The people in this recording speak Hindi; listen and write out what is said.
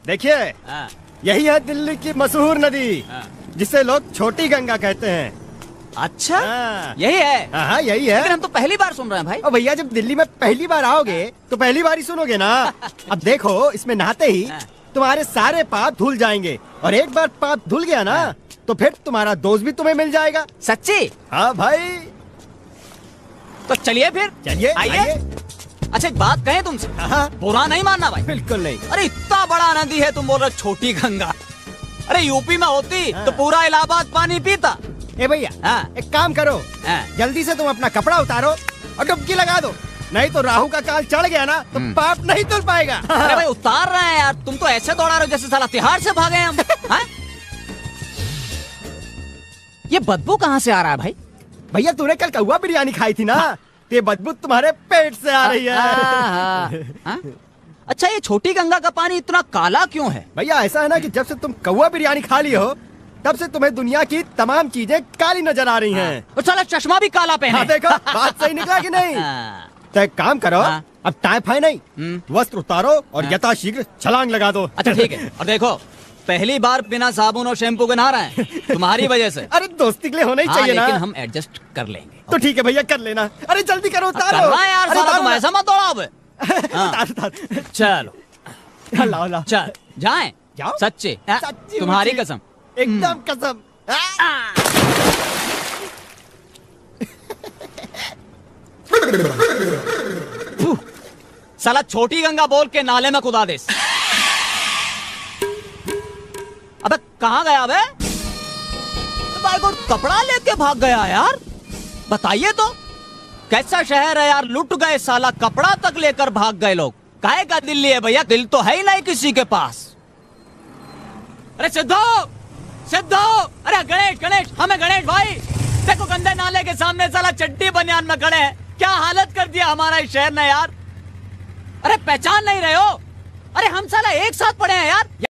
देखिए, यही है दिल्ली की मशहूर नदी, जिसे लोग छोटी गंगा कहते हैं। अच्छा, यही है? हाँ, यही है। लेकिन हम तो पहली बार सुन रहे हैं भाई। और भैया, जब दिल्ली में पहली बार आओगे तो पहली बार ही सुनोगे ना। अब देखो, इसमें नहाते ही तुम्हारे सारे पाप धुल जाएंगे, और एक बार पाप धुल गया ना तो फिर तुम्हारा दोस्त भी तुम्हें मिल जाएगा। सच्ची? हाँ भाई। तो चलिए फिर, चलिए, आइए। अच्छा, एक बात कहें तुमसे, बुरा नहीं मानना भाई। बिल्कुल नहीं। अरे इतना बड़ा नदी है, तुम बोल रहे छोटी गंगा। अरे यूपी में होती तो पूरा इलाहाबाद पानी पीता। ए भैया, एक काम करो, जल्दी से तुम अपना कपड़ा उतारो और डुबकी लगा दो, नहीं तो राहु का काल चढ़ गया ना तो पाप नहीं धुल पाएगा। अरे भाई, उतार रहे हैं यार, तुम तो ऐसे दौड़ा रहे हो जैसे साला तिहाड़ से भागे हम। ये बदबू कहाँ से आ रहा है भाई? भैया, तूने कल कौवा बिरयानी खाई थी ना, ये बदबू तुम्हारे पेट से आ रही है। अच्छा, ये छोटी गंगा का पानी इतना काला क्यों है? भैया, ऐसा है ना कि जब से तुम कौवा बिरयानी खा ली हो तब से तुम्हें दुनिया की तमाम चीजें काली नजर आ रही हैं। और साला चश्मा भी काला पहने। देखो, बात सही निकला कि नहीं? तो एक काम करो, अब टाइम फाई नहीं, वस्त्र उतारो और यथाशीघ्र छलांग लगा दो। अच्छा ठीक है। और देखो, पहली बार बिना साबुन और शैम्पू के नहा रहे हैं तुम्हारी वजह से। अरे दोस्ती के लिए होना ही चाहिए ना। लेकिन हम एडजस्ट कर लेंगे। तो ठीक है भैया, कर लेना। अरे जल्दी करो, उतारो। यार, साला तुम ऐसा मत दौड़ाओ बे। चलो, लाओ। चल, जाएं? जाओ। सच्चे? तुम्हारी कसम? एकदम कसम। साला छोटी गंगा बोल के नाले में कूदा दे। अबे कहाँ गया बे? भाई को कपड़ा लेके भाग गया यार। बताइए तो, कैसा शहर है यार, लुट गए साला, कपड़ा तक लेकर भाग गए लोग। काहे का दिल्ली है भैया, दिल तो है ही नहीं किसी के पास। अरे सिद्धू, अरे गणेश, हमें गणेश भाई, देखो गंदे नाले के सामने साला चड्डी बनियान में खड़े हैं। क्या हालत कर दिया हमारा इस शहर ने यार। अरे पहचान नहीं रहे हो? अरे हम साला एक साथ पढ़े हैं यार।